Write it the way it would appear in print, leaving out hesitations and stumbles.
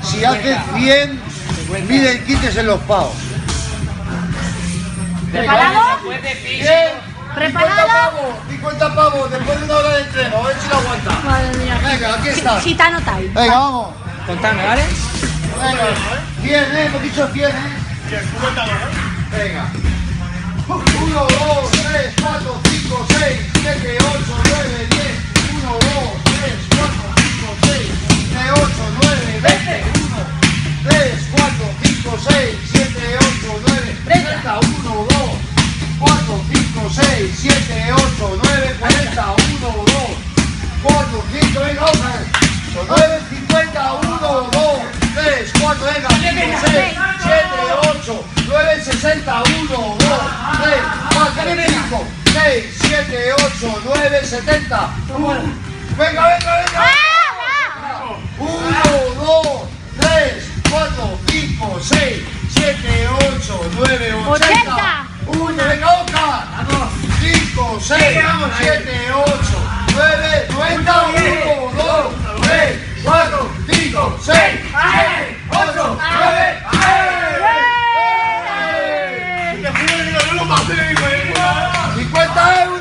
Si hace 100, miden quites en los pavos. ¿Preparado? Bien. ¿Preparado? 50 pavos, después de una hora de entreno, a ver si lo aguanta. Madre mía. Venga, aquí está. Gitano time. Venga, vamos. Contame, ¿vale? Venga, 100, hemos dicho 100, Venga. 1, 2, 3, 4, 5, 6, 7, 8, 9, 10. 1, 2, 3, 4, 5, 6, 7, 8, 9, 20. 1, 3, 4, 5, 6, 7, 8, 9, 30. 1, 2, 4, 5, 6, 7, 8, 9, 40. 1, 2, 4, 5, venga, vamos a ver. 9, 50, 1, 2, 3, 4, venga, 5, 6, 7, 8, 9, 60, 1, 2, 3, 4, 5, 6, 7, 8, 9, 70. Venga, venga, venga. 1, 2, 3, 4, 5, 6, 7, 8, 9, 80. 1, venga, Oscar. 5, 6, 7, 8, 9, 90. 1, 2, 3, 4, 5, 6, 7, 8, 9, 50 euros.